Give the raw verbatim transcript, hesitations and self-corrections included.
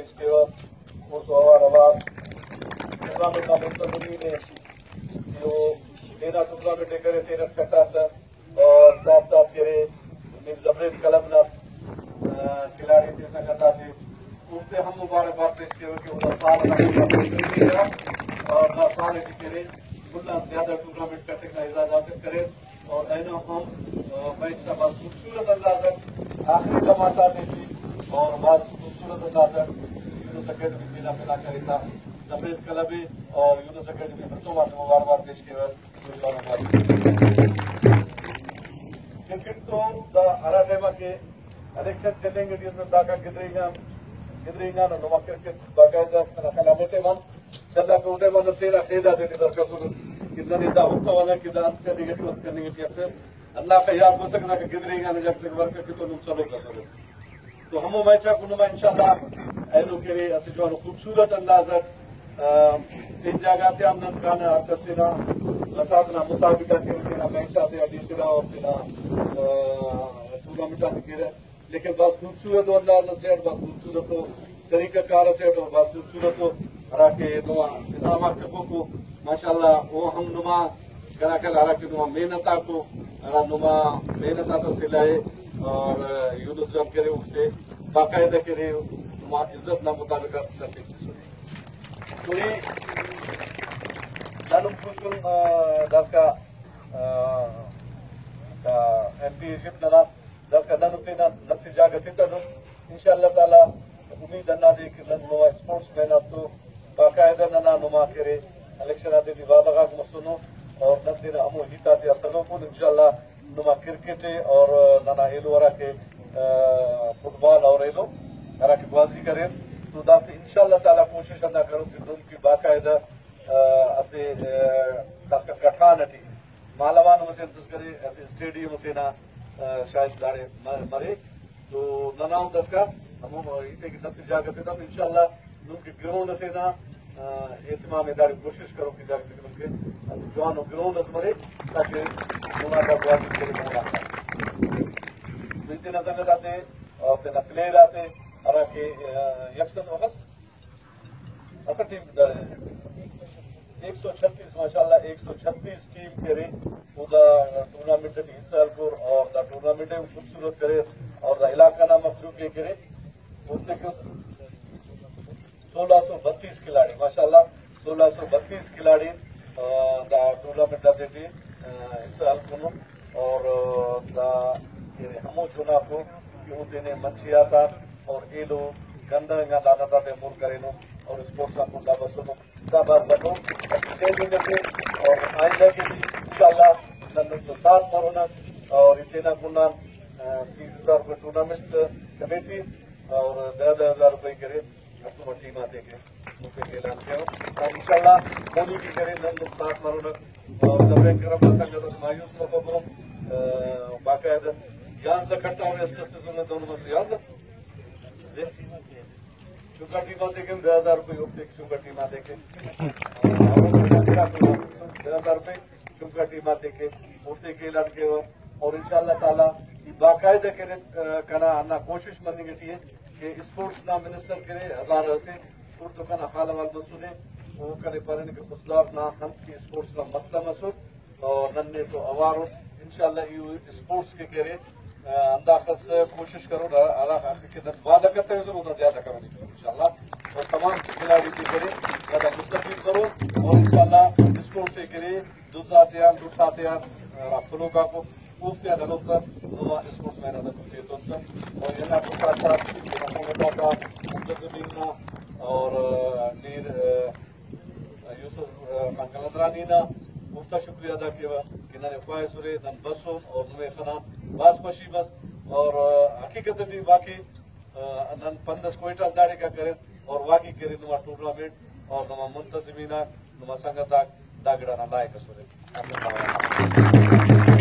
پیش کیا اس وار آواز ٹورنامنٹ کا منتظمین ہے جو تیرہ ٹورنامنٹ کرے تیرہ کٹا تھا اور ساتھ ساتھ کرے زبرین کلب نہ کھلاڑی تھے سنگتا تھے اس سے ہم مبارکباد پیش کیا کہ وہ سال اور نہ سال کرے کلنا زیادہ ٹورنامنٹ کرنے کا اعزاز حاصل کرے اور اینا ہم میچ کا بہت خوبصورت انداز آخری جماعت آتی تھی اور بہت خوبصورت انداز یونس اکیڈمی میلا ملا کرے تھا زبرین کلب اور یونس اکیڈمی بچوں بات مبارکباد پیش کیا کرکٹ تو ہر ٹائم کے الیکشن چلیں گے جس میں داخل گدری گا گدری گا نما کرکٹ باقاعدہ کلامیٹے من چلا کے اٹھے من تیرا خیدا دیتے در کسور کتنا نیتا ہوتا والا کتنا انت کا نگیٹو انت کا نگیٹو افیس اللہ کا یاد ہو سکتا کہ گدری گا جب سے ورک کے تو نقصان ہوگا سر تو ہم میچا کو نما انشاءاللہ اینو کے لیے اسی جو خوبصورت انداز ان جگہ تے ہم نت کانا کرتینا لساتنا مسابقہ کرتینا میچا تے ادیسرا اور تینا ٹورنامنٹ کے لیکن بہت خوبصورت انداز سے بہت خوبصورت طریقہ کار سے اور بہت خوبصورت ہرا کے نما انعامات کو ماشاءاللہ وہ ہم نما کرا کر ہرا کے نما محنتا کو ہرا نما محنتا تو سلائے اور یونس جب کرے اٹھتے باقاعدہ کرے نما عزت نہ مطابق کرتے پوری نانم خوشکن دس کا ایم پی شپ نہ دس کا نن اتنا نتیجہ گتی تھا انشاءاللہ تعالی امید نہ دے کہ نن نو اسپورٹس مین اب تو باقاعدہ ننا نما کرے الیکشن آتے دی وعدہ کا مسنو اور نن دن ہمو ہیتا تے اصلوں کو انشاءاللہ نما کرکٹ اور ننا ایلو ورا کے فٹ بال اور ایلو ورا کی بازی کریں تو دافت انشاءاللہ تعالی کوشش ادا کروں کہ ان کی باقاعدہ اسے دس کا کٹھان اٹھی مالوان میں سے کرے ایسے اسٹیڈیم سے نہ شاید داڑے مرے تو نناؤں دس کا ہم اسے کی نتیجہ کرتے تھا انشاءاللہ ان کے گراؤنڈ سے نہ اہتمام داڑی کوشش کروں کہ جاگ سکے ان کے ایسے جوان و گراؤنڈ سے مرے تاکہ نمائندہ بازی کرے مولا تو اتنا سنگت آتے اور اتنا پلیر آتے ہرا کے یکسن وقت اپر ٹیم ایک سو چھتیس ماشاءاللہ ایک سو چھتیس ٹیم کرے دا ٹورنامنٹ کی حصہ پور اور دا ٹورنامنٹ خوبصورت کرے اور دا علاقہ نام مصروف یہ کرے سولہ سو بتیس کھلاڑی ماشاءاللہ سولہ سو بتیس کھلاڑی دا ٹورنامنٹ دیتے حصہ کنو اور دا ہمو چنا کو کہ وہ دینے منشیاتا اور ایلو گندہ گا لانا تے مور کرے نو اور اسپورٹس کا کنڈا بسنو دا بات بتو چھ دن سے اور آئندہ کے بھی انشاءاللہ نن تو ساتھ مرونا اور اتنا کنڈا تیس ہزار روپے ٹورنامنٹ کمیٹی اور دہ ہزار روپے کرے اپنا ٹیم آتے کے مفید اعلان کیا اور انشاءاللہ مونی کی کرے نن تو ساتھ مرونا اور زبرین کرم سنگت مایوس کو خبروں باقاعدہ یہاں سے کٹا ہوئے اسٹس سے دونوں میں سے یاد چونکہ ٹیم آتے کے دہ ہزار روپے ہوتے چونکہ ٹیم آتے کے دہ ہزار روپے چونکہ ٹیم آتے کے ہوتے کے اعلان کے اور انشاءاللہ تعالیٰ یہ باقاعدہ کرے کنا آنا کوشش منی گٹی ہے کہ اسپورٹس نہ منسٹر کرے ہزار سے اردو کنا حال وال مسئولے وہ کرے پرنے کے خصوصات نہ ہم کی اسپورٹس کا مسئلہ مسئول اور ننے تو اوارو انشاءاللہ یہ اسپورٹس کے کرے انداز کوشش کرو وعدہ کرتے ہوئے اتنا زیادہ کرو انشاءاللہ اور تمام کھلاڑی کی کرے زیادہ مستقبل کرو اور انشاءاللہ اسپورٹ سے کرے دوسرے دوسرے فلو کا کو پوچھتے ہیں نما اسپورٹس مین ادا کرتے ہیں دوست اور یہ آپ کا ساتھ کا منتظمین اور نیر یوسف کلندرانی نا مفتا شکریہ ادا کیا کہ نہ خواہ سرے نن بسوں اور نوے خنا باز خوشی بس اور حقیقت بھی واقعی نن پندس کوئٹہ داڑی کا کریں اور واقعی کریں نما ٹورنامنٹ اور نما منتظمین نما سنگت داگڑا نہ لائق سرے